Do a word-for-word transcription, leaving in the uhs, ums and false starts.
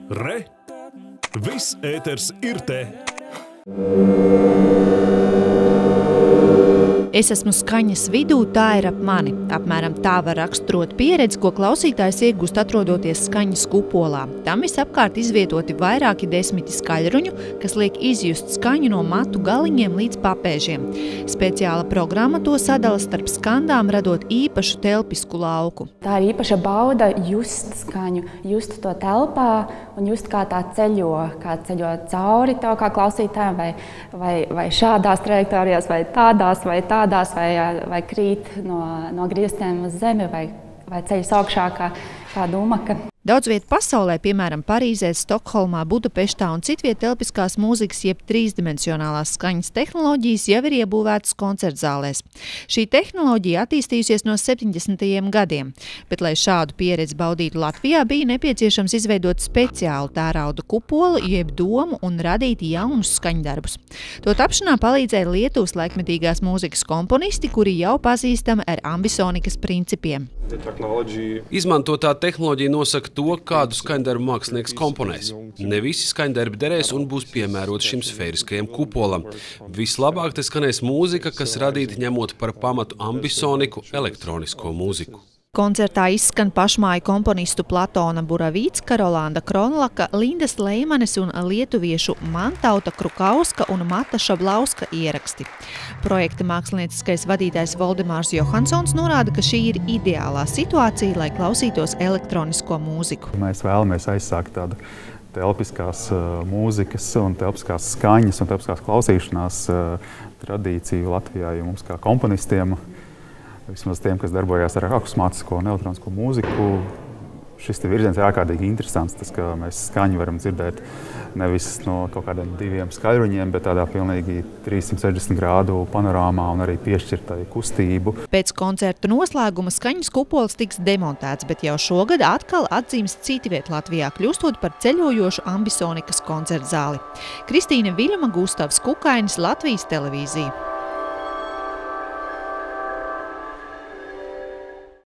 Re! Viss ēters ir te! Es esmu skaņas vidū, tā ir ap mani. Apmēram tā var raksturot pieredzi, ko klausītājs iegūst atrodoties skaņas kupolā. Tam visapkārt izvietoti vairāki desmiti skaļruņu, kas liek izjust skaņu no matu galiņiem līdz papēžiem. Speciāla programma to sadala starp skandām, radot īpašu telpisku lauku. Tā ir īpaša bauda just skaņu, just to telpā un just kā tā ceļo, kā ceļo cauri to kā klausītājiem, vai, vai, vai šādās trajektorijās, vai tādās, vai tādās. Tādās, vai, vai krīt no, no griestiem uz zemi, vai, vai ceļas augšā kā, kā dūmaka. Daudz viet pasaulē, piemēram, Parīzē, Stokholmā, Budapeštā un citviet telpiskās mūzikas jeb trīsdimensionālās skaņas tehnoloģijas jau ir iebūvētas koncertzālēs. Šī tehnoloģija attīstījusies no septiņdesmitajiem gadiem, bet, lai šādu pieredzi baudītu Latvijā, bija nepieciešams izveidot speciālu tērauda kupolu, jeb domu un radīt jaunus skaņdarbus. To tapšanā palīdzēja Lietuvas laikmetīgās mūzikas komponisti, kuri jau pazīstami ar ambisonikas principiem. Izmantotā tehnoloģija nosaka to, kādu skaņdarbu mākslinieks komponēs. Ne visi skaņdarbi derēs un būs piemēroti šim sfēriskajam kupolam. Vislabāk te skanēs mūzika, kas radīta ņemot par pamatu ambisoniku elektronisko mūziku. Koncertā izskan pašmāju komponistu Platona Buravīcka, Rolanda Kronlaka, Lindas Leimanes un lietuviešu Mantauta Krukauska un Mata Šablauska ieraksti. Projekta mākslinieckais vadītājs Voldemārs Johansons norāda, ka šī ir ideālā situācija, lai klausītos elektronisko mūziku. Mēs vēlamies aizsākt tādu telpiskās uh, mūzikas un telpiskās skaņas un telpiskās klausīšanās uh, tradīciju Latvijā, jo mums kā komponistiem, vismaz tiem, kas darbojās ar akusmātisko un elektronisko mūziku, šis te virziens ir ārkārtīgi interesants. Tas, ka mēs skaņu varam dzirdēt nevis no kaut kādiem diviem skaļruņiem, bet tādā pilnīgi trīssimt sešdesmit grādu panorāmā un arī piešķirtai kustību. Pēc koncertu noslēguma skaņas kupols tiks demontēts, bet jau šogad atkal atzīmes citviet Latvijā, kļūstot par ceļojošu ambisonikas koncertzāli. Kristīne Viļuma, Gustavs Kukainis, Latvijas televīzija.